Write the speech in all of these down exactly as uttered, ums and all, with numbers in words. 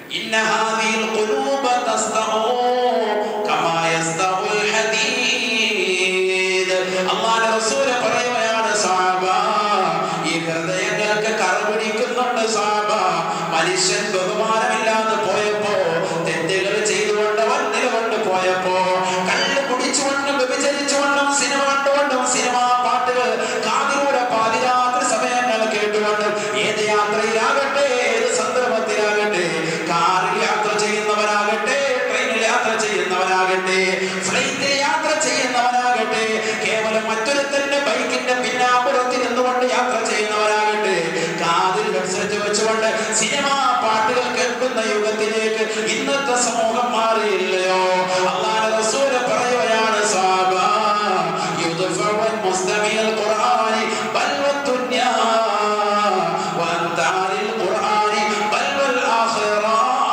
ഇന്ന ഹാദിൽ ഖുലൂബ തസ്തഉ കമാ യസ്തഉൽ ഹദീദ്. അല്ലാഹുവിന്റെ റസൂൽ പറയുകയാണ് സഹാബ, ഈ ഹൃദയങ്ങൾക്ക് കറപിടിക്കുന്നുണ്ട് സഹാബ. മനുഷ്യൻ ബഹുമാനമില്ലാതെ പോയപ്പോ, തെറ്റുകൾ ചെയ്തുകൊണ്ട് വന്നിലുകൊണ്ട് പോയപ്പോ, കള്ള് കുടിച്ചുകൊണ്ടും വ്യഭിചരിച്ചുകൊണ്ടും സിനിമ കണ്ടുകൊണ്ടും സിനിമാ പാട്ടുകൾ കാതിലൂടെ പാതിരാത്രി സമയങ്ങൾ കേട്ടുകൊണ്ടും, ഏത് യാത്രയിലാകട്ടെ, ഏത് സന്ദർഭത്തിലാകട്ടെ, കാറിൽ യാത്ര ചെയ്യുന്നവനാകട്ടെ, ട്രെയിനിൽ യാത്ര ചെയ്യുന്നവനാകട്ടെ, ഫ്ലൈറ്റിൽ യാത്ര ചെയ്യുന്നവനാകട്ടെ, കേവലം മറ്റൊരുത്തന്റെ ബൈക്കിന്റെ പിന്നാമ്പുറത്തിൽ നിന്നുകൊണ്ട് യാത്ര ചെയ്യുന്നവനാകട്ടെ, കാതിൽ ഹെഡ്സെറ്റ് വെച്ചുകൊണ്ട് സിനിമാ പാട്ടുകൾ കേൾക്കുന്ന യുഗത്തിലേക്ക് ഇന്നത്തെ സമൂഹം മാറിയില്ലയോ? അല്ലാഹുവിന്റെ റസൂൽ പറയുകയാണ് സഹാബ, യുദ്ഫഉൽ മുസ്തമിൽ ഖുർആനി ബൽ വദ്ദുനിയാ വഅൻതാലിൽ ഖുർആനി ബൽ വൽ ആഖിറ.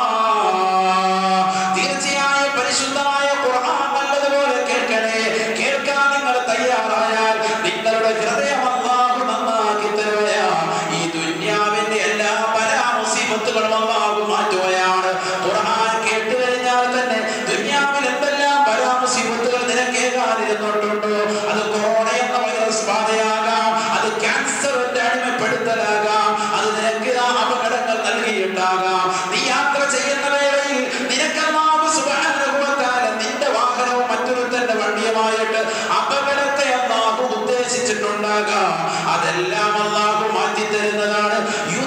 തീർച്ചയായും പരിശുദ്ധമായ ഖുർആൻ നല്ലതുപോലെ കേൾക്കണേ. കേൾക്കാൻ നിങ്ങൾ തയ്യാറായാൽ നിങ്ങളുടെ ഹൃദയം അല്ലാഹു നന്നാക്കി തരുകയാ. ഈ ദുനിയാവിന്റെ എല്ലാ മുസീബത്തുകളും അല്ലാഹു മാറ്റുകയാണ്. ഖുർആൻ കേട്ടു കഴിഞ്ഞാൽ തന്നെ ദുനിയാവിൽ എന്തെല്ലാം പരാ മുസീബത്തുകൾ നിനക്കേകാനിരുന്നുണ്ടോ? അത് കൊറോണ എന്ന വൈറസ് ബാധയാകാം, അത് ക്യാൻസറിന്റെ അടിമപ്പെടുത്തലാകാം, അത് നിനക്ക് അപകടങ്ങൾ നൽകിയിട്ടാകാം. നീ യാത്ര ചെയ്യുന്ന വേളയിൽ നിനക്ക് അല്ലാഹു സുബ്ഹാനഹു വ തആല നിന്റെ വാഹനവും മറ്റൊരുത്തന്റെ വണ്ടിയുമായിട്ട് അപകടത്തെ അല്ലാഹു ഉദ്ദേശിച്ചിട്ടുണ്ടാകാം. അതെല്ലാം അല്ലാഹു മാറ്റി തരുന്നതാണ്.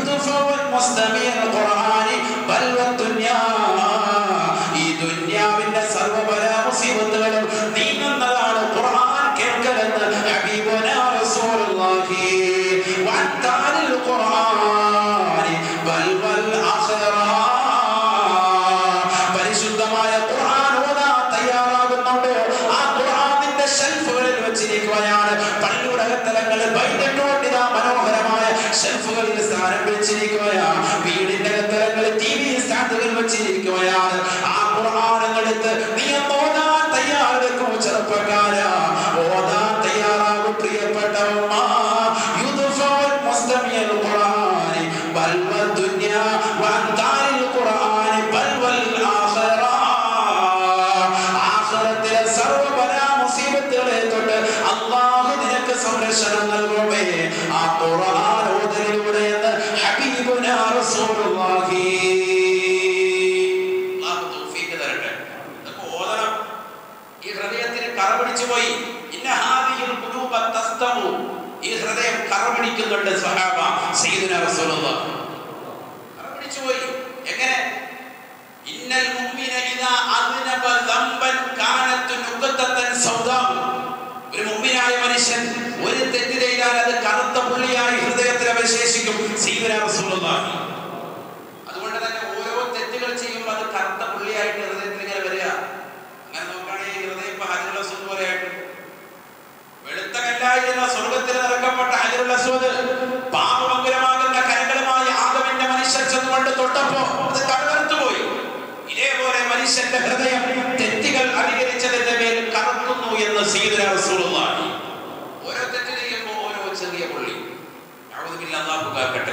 ഈ ദുനിയാവിന്റെ സർവ്വപരാ മുസീബത്തുകളും നീങ്ങുന്നതാണ് ഖുർആൻ കേൾക്കലെന്ന് ഹബീബുനാ റസൂലുള്ളാഹി. വഅൻതാലിൽ ഖുർആനി ബൽ വൽ ആഖിറ. പരിശുദ്ധമായ ഖുർആൻ ഓതാൻ തയ്യാറാകുന്നുണ്ടോ? ആ ഖുർആനിന്റെ ഷെൽഫുകളിൽ വെച്ചിരിക്കുകയാണ്. പള്ളിയുടെ അകത്തളങ്ങളിൽ ബൈൻഡിട്ടോണ്ടിതാ മനോഹരമായ ഷെൽഫുകളിൽ സ്ഥാനം വെച്ചിരിക്കുകയാണ്. വീടിന്റെ അകത്തളങ്ങളിൽ ടി വി സ്റ്റാൻഡുകൾ വെച്ചിരിക്കുകയാണ്. ആ ഖുർആനെടുത്ത് നീ ഓതാൻ തയ്യാറെടുക്കും ചെറുപ്പക്കാരാ, ഓതാൻ തയ്യാറാകും പ്രിയപ്പെട്ട ഉമ്മ. യുദ്ഫഉൽ മുസ്തമിൽ ഖുർആനി ബൽ വദ്ദുനിയാ വഅൻതാലിൽ ഖുർആനി ബൽ വൽ ആഖിറ. ആഖിറത്തിലെ സർവ്വപരാ മുസീബത്തുകളെ തൊട്ട് അല്ലാഹു നിനക്ക് സംരക്ഷണം നൽകുമേ ആ ഖുർആൻ ഓതലിലൂടെ എന്ന് ഹബീബുനാ റസൂലുള്ളാഹി. അല്ലാഹു തൗഫീഖ് തരട്ടെ. നമുക്ക് ഓതണം. ഈ ഹൃദയത്തിന് കറപിടിച്ചു പോയി. ഇന്ന ഹാദിഹിൽ ഖുലൂബ തസ്തമു. ഈ ഹൃദയം കറപിടിക്കുന്നുണ്ട് സഹാബ. സയ്യിദുനാ റസൂലുള്ളാഹി കറപിടിച്ചു പോയി. എങ്ങനെ? ഇന്നൽ മുഅ്മിന ഇദാ അദ്നബ ദംബൻ കാനത് നുഖതതൻ സൗദാ. ഒരു മുഅ്മിനായ മനുഷ്യൻ ഒരു തെറ്റ് ചെയ്താൽ അത് കറുത്ത പുള്ളിയായി ഹൃദയത്തിൽ അവശേഷിക്കും. സയ്യിദുനാ റസൂലുള്ളാഹി. അതുകൊണ്ട് തന്നെ ഓരോ തെറ്റുകൾ ചെയ്യുമ്പോൾ അത് കറുത്ത പുള്ളിയായിട്ട് ഹൃദയത്തിൽ ഇങ്ങനെ വരിക. അങ്ങനെ നോക്കുകയാണെങ്കിൽ ഹൃദയം ഇപ്പൊ ഹജറുൽ അസ്വദ് പോലെയായിട്ട് വെളുത്ത കല്ലായിരുന്ന സ്വർഗത്തിൽ നിറക്കപ്പെട്ട ഹജറുൽ അസ്വദ് പാപമംഗലമാകുന്ന കരങ്ങളുമായി ആദമിന്റെ മനുഷ്യൻ ചെന്നുകൊണ്ട് തൊട്ടപ്പോ അത് കറുത്തു പോയി. ഇതേപോലെ മനുഷ്യന്റെ ഹൃദയം തെറ്റുകൾ അധികരിച്ചതിന്റെ മേൽ കറുക്കുന്നു എന്ന് സയ്യിദുനാ റസൂലുള്ളാഹി. ഓരോ തെറ്റ് ചെയ്യുമ്പോൾ ഓരോ ചെറിയ പുള്ളി. അല്ലാഹു കാക്കട്ടെ.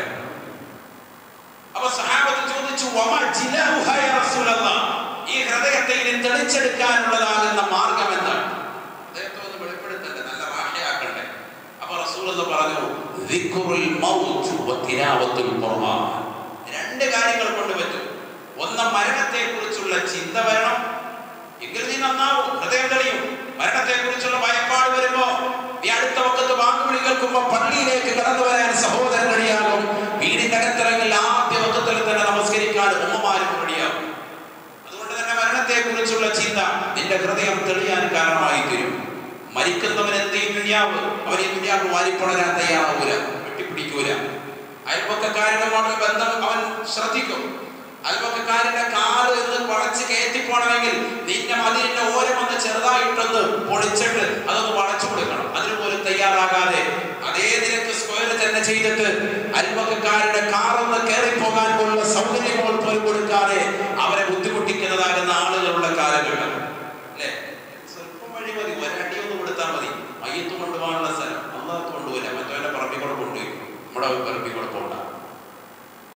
അപ്പൊ സഹാബത്ത് ചോദിച്ചു, വമാ ജിലാഉഹാ യാ റസൂലല്ലാഹ്. ഈ ഹൃദയത്തെ ഇനി തെളിച്ചെടുക്കാനുള്ളതാകുന്ന മാർഗം എന്താണ്? ഹൃദയത്തെ ഒന്ന് വെളിപ്പെടുത്തണ്ടേ, നല്ല ഭാഷയാക്കണ്ടേ. അപ്പൊ റസൂലുള്ളാഹി പറഞ്ഞു, ദിക്റുൽ മൗത്ത് വ തിലാവത്തുൽ ഖുർആൻ. രണ്ട് കാര്യങ്ങൾ കൊണ്ട് പറ്റും. ഒന്ന്, മരണത്തെ കുറിച്ചുള്ള ചിന്ത വരണം. എങ്കിൽ നീ നന്നാവും, ഹൃദയം തെളിയും. മരണത്തെ കുറിച്ചുള്ള ഭയപ്പാട് വരുമ്പോ നീ അടുത്ത വക്കത്ത് വാക്കുവിളി കേൾക്കുമ്പോ പള്ളിയിലേക്ക് കടന്നു വരാൻ സഹോദരൻ റെഡിയാകും. വീടിന്റെ അകത്തിറങ്ങിൽ ആദ്യ വക്കത്തിൽ തന്നെ നമസ്കരിക്കാൻ ഉമ്മമാരും റെഡിയാകും. അതുകൊണ്ട് തന്നെ മരണത്തെ കുറിച്ചുള്ള ചിന്ത നിന്റെ ഹൃദയം തെളിയാൻ കാരണമായി തീരും. മരിക്കുന്നവൻ എന്ത് ഈ ദുനിയാവ്, അവൻ ഈ ദുനിയാവ് വാരിപ്പടരാൻ തയ്യാറാവൂല, വെട്ടിപ്പിടിക്കൂല. അയൽപക്കക്കാരുടെ ബന്ധം അവൻ ശ്രദ്ധിക്കും. അയൽപക്കക്കാരന്റെ കാല് എന്ന് വളച്ച് കയറ്റിപ്പോണമെങ്കിൽ നിന്റെ മതിലിന്റെ ഓരം ഒന്ന് ചെറുതായിട്ടൊന്ന് പൊളിച്ചിട്ട് അതൊന്ന് വളച്ചു കൊടുക്കണം. അതിന് പോലും തയ്യാറാകാതെ അതേ നിരക്ക് സ്ക്വയർ തന്നെ ചെയ്തിട്ട് അയൽപക്കക്കാരുടെ കാറൊന്ന് കയറിപ്പോകാൻ പോലുള്ള സൗകര്യങ്ങൾ പോലും കൊടുക്കാതെ അവരെ ബുദ്ധിമുട്ടിക്കുന്നതാകുന്ന ആളുകളുടെ കാലഘട്ടം അല്ലെ. സ്വല്പം വഴി മതി, ഒരടി ഒന്ന് കൊടുത്താൽ മതി. മയ്യത്ത് കൊണ്ടുപോകാനുള്ള സ്ഥലം അള്ളാഹ് കൊണ്ടുപോയില്ല, മറ്റവന്റെ പറമ്പിക്കൂടെ കൊണ്ടുപോയി നമ്മുടെ പറമ്പിക്കൂടെ പോകണ്ട.